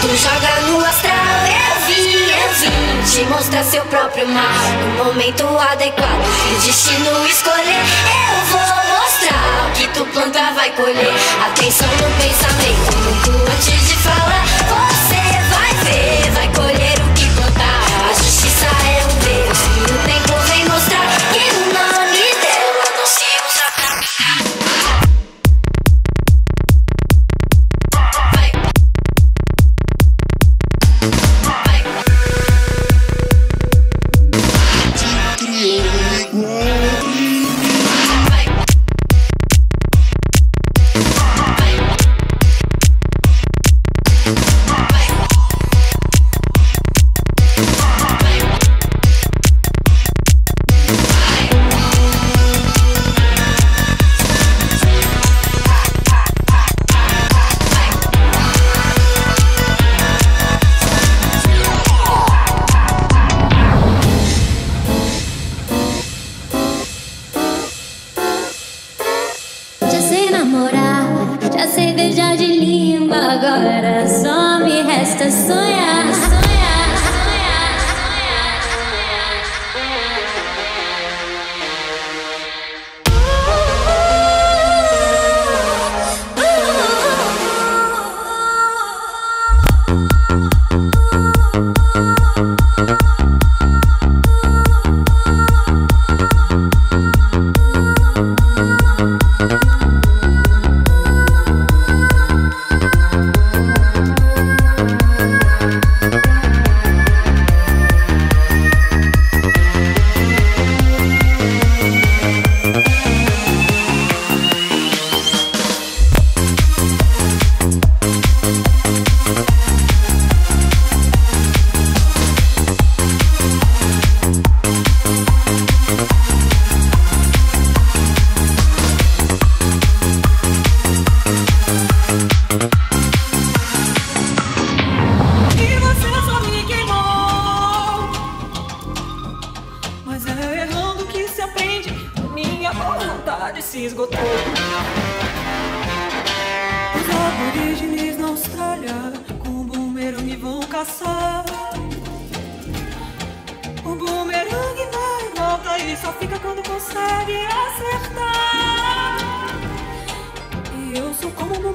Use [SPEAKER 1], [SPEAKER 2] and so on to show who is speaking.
[SPEAKER 1] joga no astral. Eu vim te mostrar seu próprio mar no momento adequado. Se o destino escolher, eu vou mostrar. O que tu planta vai colher. Atenção no pensamento, muito antes de falar. Você vai ver, vai colher o que plantar. A justiça é um Deus e o tempo vem mostrar que o nome dela não se usa pra brincar.
[SPEAKER 2] Agora só me resta sonhar, sonhar, sonhar,
[SPEAKER 3] se esgotou. Os aborígenes na Austrália com o bumerangue vão caçar. O bumerangue vai e volta e só fica quando consegue acertar. E eu sou como